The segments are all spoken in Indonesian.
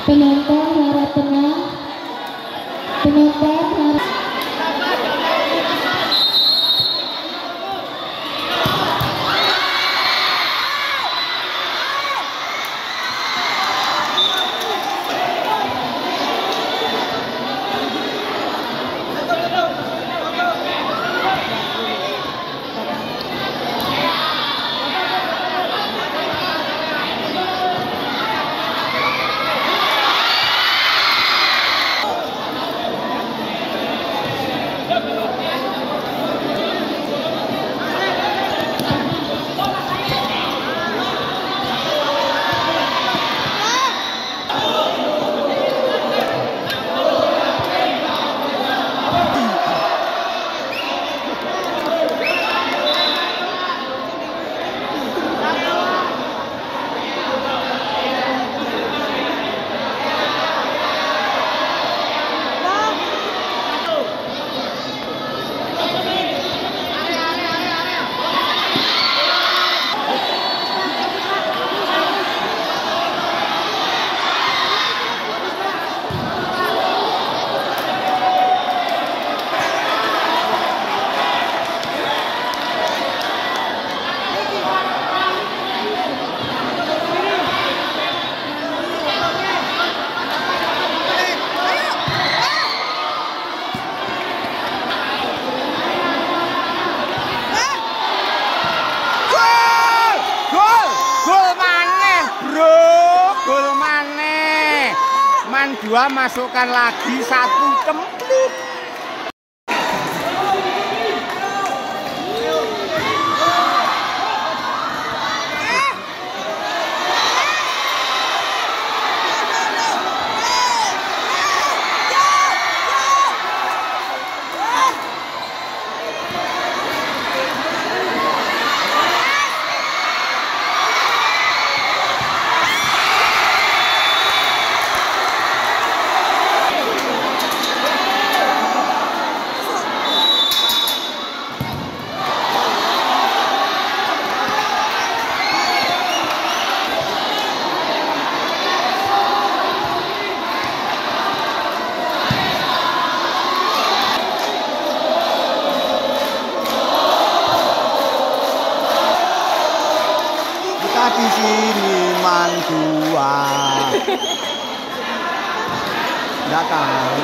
Penonton harap tenang. Penonton harap dua masukkan lagi satu cemplik. Di sini mandua. Nggak tahu.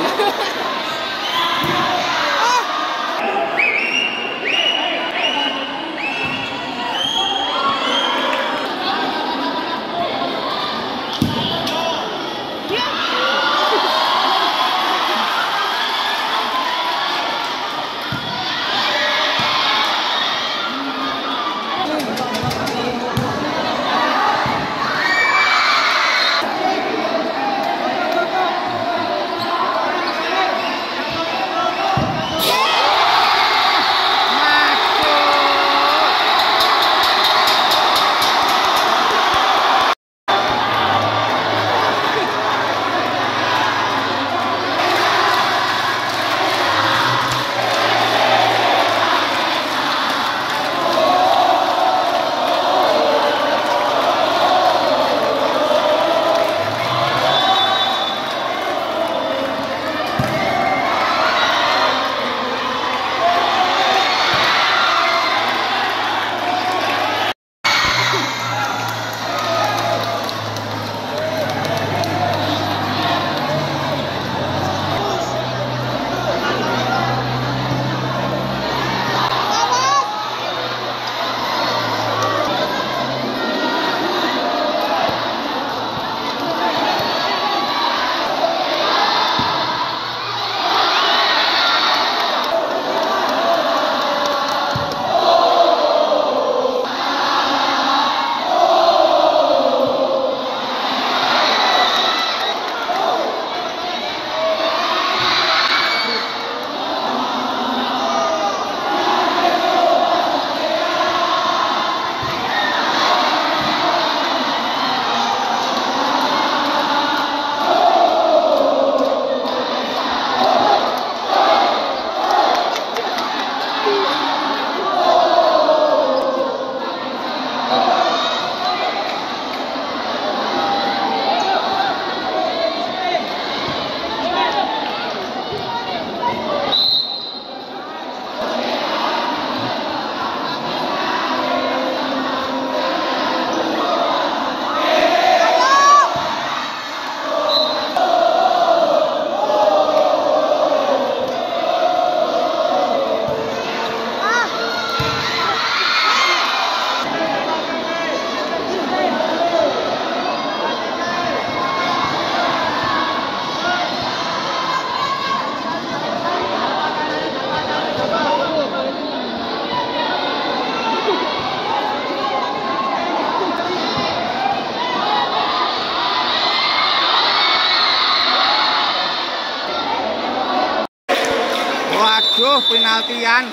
Aduh, penaltian.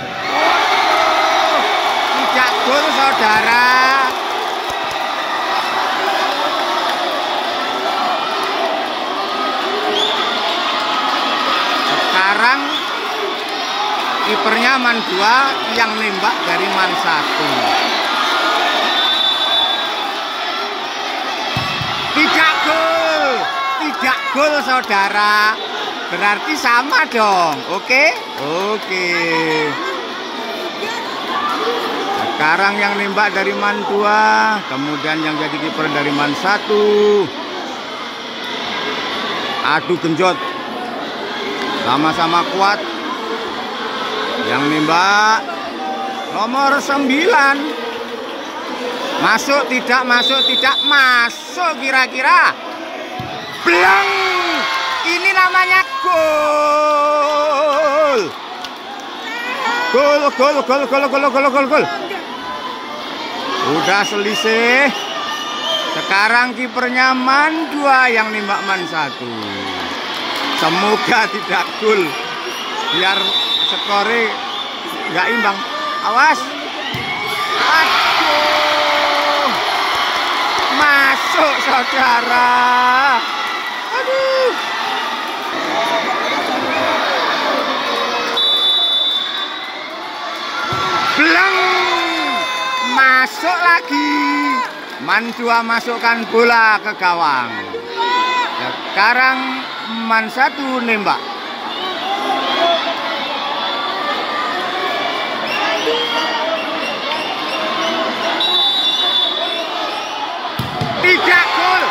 Tidak gol, saudara. Sekarang kipernya Man 2 yang nembak dari Man 1. Tidak gol. Tidak gol, saudara. Berarti sama dong. Oke? Oke. Sekarang yang nembak dari Man 2, kemudian yang jadi kiper dari Man 1. Adu genjot. Sama-sama kuat. Yang nembak nomor 9. Masuk tidak, masuk tidak, masuk kira-kira. Blang. Ini namanya gol. Gol. Udah selisih. Sekarang kipernya Man 2 yang nembak Man 1. Semoga tidak gol. Biar skornya nggak imbang. Awas. Aduh. Masuk, saudara. Aduh. Blang. Masuk lagi. Man 2 masukkan bola ke gawang. Sekarang Man 1 nembak. Tidak gol.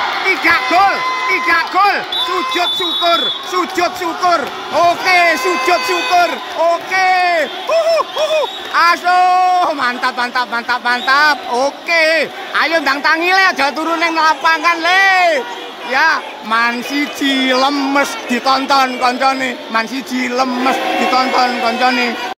Sujud syukur. Oke, sujud syukur. Oke. Aduh, mantap. Oke. Ayo ndang tangi le, aja turun nang lapangan le. Ya, Man 1 lemes ditonton koncone.